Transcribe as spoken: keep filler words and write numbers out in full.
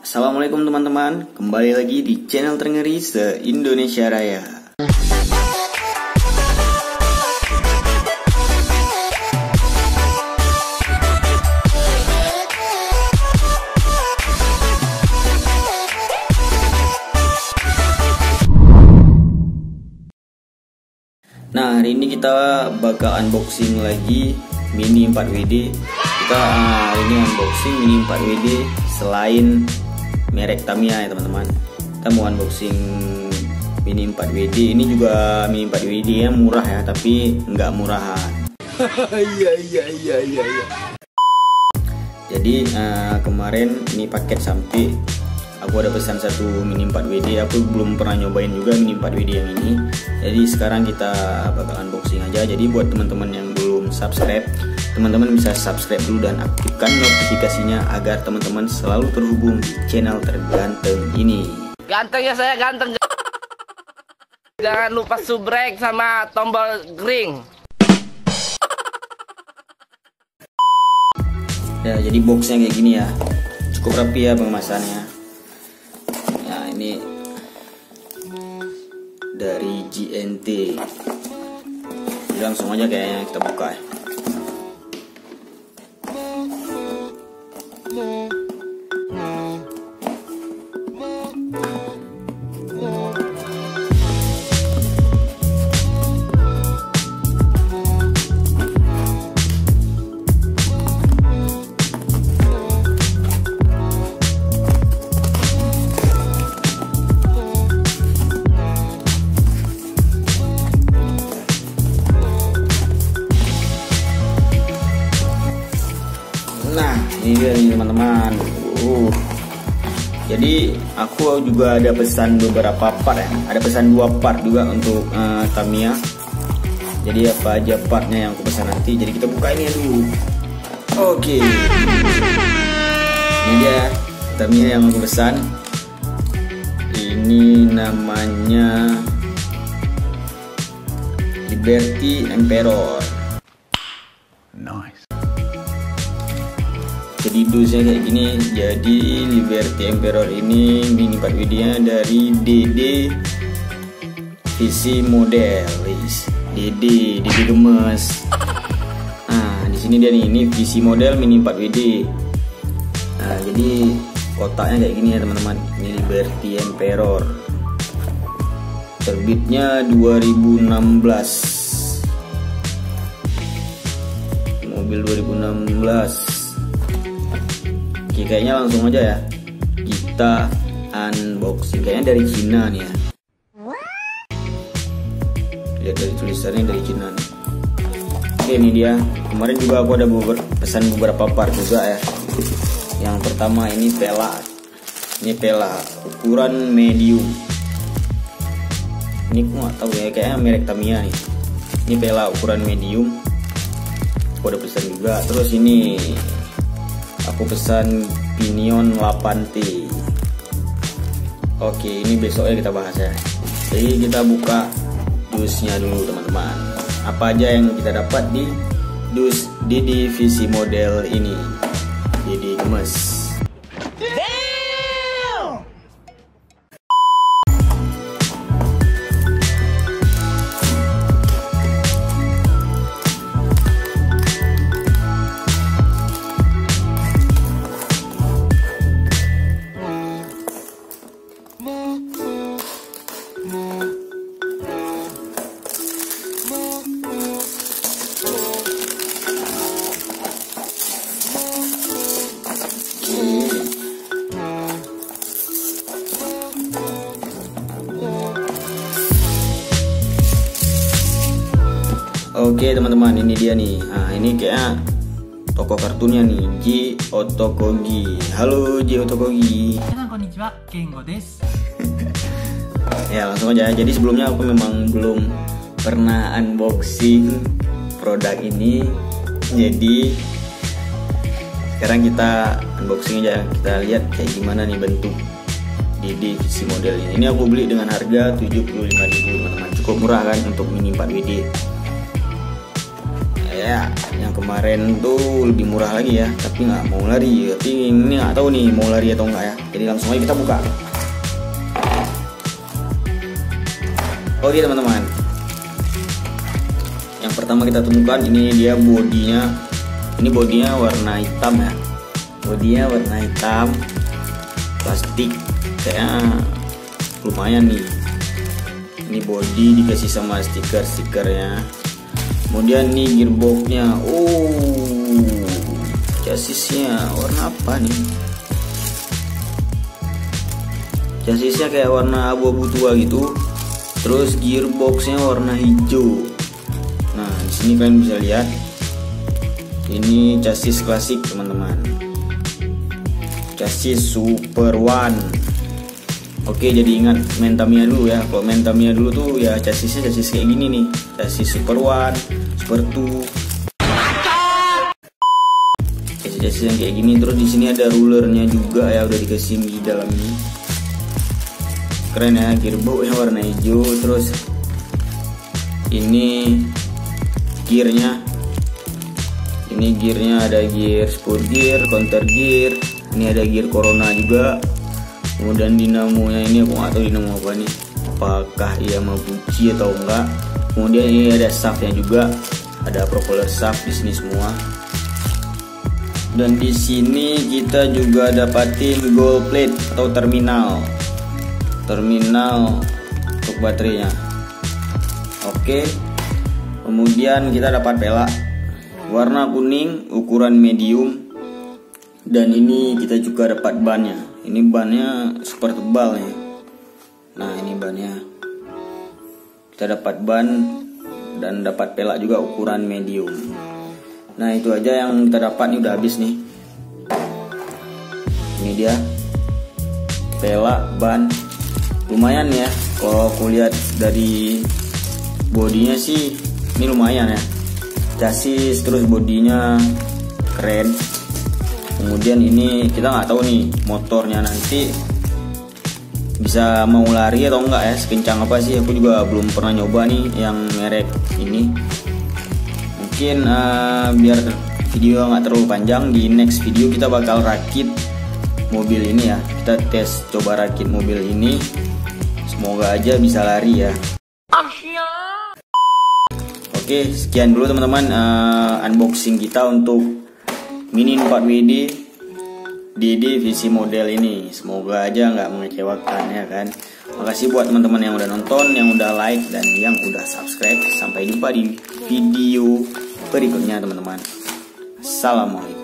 Assalamualaikum teman-teman, kembali lagi di channel terngeri se-Indonesia Raya. Nah, hari ini kita bakal unboxing lagi Mini empat W D. Kita uh, hari ini unboxing Mini empat W D selain merek Tamiya ya teman-teman. Kita mau unboxing Mini empat W D. Ini juga Mini empat W D yang murah ya, tapi nggak murahan. Iya iya iya iya iya. Jadi uh, kemarin ini paket sampai aku ada pesan satu Mini empat W D. Aku belum pernah nyobain juga Mini empat W D yang ini. Jadi sekarang kita bakal unboxing aja. Jadi buat teman-teman yang belum subscribe, teman-teman bisa subscribe dulu dan aktifkan notifikasinya agar teman-teman selalu terhubung di channel terganteng ini. Gantengnya saya ganteng. Jangan lupa subrek sama tombol ring. Ya, jadi boxnya kayak gini ya. Cukup rapi ya pengemasannya. Ya, ini dari G N T. Jadi langsung aja kayaknya kita buka ya. Nah, ini dia nih teman-teman. Uh. Jadi aku juga ada pesan beberapa part ya. Ada pesan dua part juga untuk uh, Tamiya. Jadi apa aja partnya yang aku pesan nanti. Jadi kita buka ini dulu. Oke. Ini dia Tamiya yang aku pesan. Ini namanya Liberty Emperor. Nice. Jadi dusnya kayak gini. Jadi Liberty Emperor ini Mini empat W D nya dari D D V C model. D D D D gemes. Nah, di sini dia nih, ini V C model Mini empat W D. Nah, jadi kotaknya kayak gini ya teman-teman. Ini Liberty Emperor. Terbitnya dua ribu enam belas. Mobil dua ribu enam belas. Oke, kayaknya langsung aja ya kita unboxing. Kayaknya dari Cina nih ya. Lihat dari tulisannya dari Cina nih. Oke, ini dia. Kemarin juga aku ada beber pesan beberapa part juga ya. Yang pertama ini pela. Ini pela ukuran medium. Ini aku nggak tahu ya, kayaknya merek Tamiya nih. Ini pela ukuran medium. Aku ada pesan juga. Terus ini aku pesan pinion delapan T. Oke, ini besoknya kita bahas ya. Jadi kita buka dusnya dulu teman-teman. Apa aja yang kita dapat di dus D D V C model ini. D D gemes. Oke teman-teman, ini dia nih. Nah, ini kayak toko kartunnya nih, J Otokogi. Halo J Otokogi. Konnichiwa, Kengo desu. Ya, langsung aja. Jadi sebelumnya aku memang belum pernah unboxing produk ini. Jadi sekarang kita unboxing aja. Kita lihat kayak gimana nih bentuk D D V C model ini. Ini aku beli dengan harga tujuh puluh lima ribu teman-teman. Cukup murah kan untuk Mini empat W D. Ya, Ya, yang kemarin tuh lebih murah lagi ya, tapi nggak mau lari. Tapi ini nggak tahu nih mau lari atau enggak ya. Jadi langsung aja kita buka. Oke teman-teman, yang pertama kita temukan ini dia bodinya. Ini bodinya warna hitam ya. Bodinya warna hitam, plastik, kayaknya lumayan nih. Ini body dikasih sama stiker-stikernya. Kemudian nih gearboxnya, oh, chassisnya warna apa nih? Chassisnya kayak warna abu-abu tua gitu. Terus gearboxnya warna hijau. Nah, di sini kalian bisa lihat, ini chassis klasik teman-teman. Chassis Super One. Oke, jadi ingat main Tamiya dulu ya. Kalau main Tamiya dulu tuh ya chassisnya chassis kayak gini nih. Chassis Super One, Super Two. Chassis yang kayak gini. Terus di sini ada rulernya juga ya, udah dikasih di dalam ini. Keren ya, gearbox yang warna hijau. Terus ini gearnya. Ini gearnya ada gear sport gear, counter gear. Ini ada gear Corona juga. Kemudian dinamonya ini aku nggak tahu dinamo apa nih, apakah ia Mabuchi atau enggak. Kemudian ini ada shaftnya juga, ada propeller shaft di sini semua. Dan di sini kita juga dapatin gold plate atau terminal, terminal untuk baterainya. Oke, kemudian kita dapat pelak warna kuning ukuran medium. Dan ini kita juga dapat bannya. Ini bannya super tebal nih. Nah, ini bannya. Kita dapat ban dan dapat pelak juga ukuran medium. Nah, itu aja yang kita dapat nih, udah habis nih. Ini dia pelak, ban. Lumayan ya. Kalau aku lihat dari bodinya sih ini lumayan ya. Chassis terus bodinya keren. Kemudian ini kita nggak tahu nih motornya nanti bisa mau lari atau enggak ya, sekencang apa sih. Aku juga belum pernah nyoba nih yang merek ini. Mungkin uh, biar video nggak terlalu panjang, di next video kita bakal rakit mobil ini ya. Kita tes coba rakit mobil ini. Semoga aja bisa lari ya. Oke, sekian dulu teman-teman uh, unboxing kita untuk Mini empat W D di divisi model ini. Semoga aja nggak mengecewakan ya kan. Makasih buat teman-teman yang udah nonton, yang udah like, dan yang udah subscribe. Sampai jumpa di video berikutnya teman-teman. Assalamualaikum.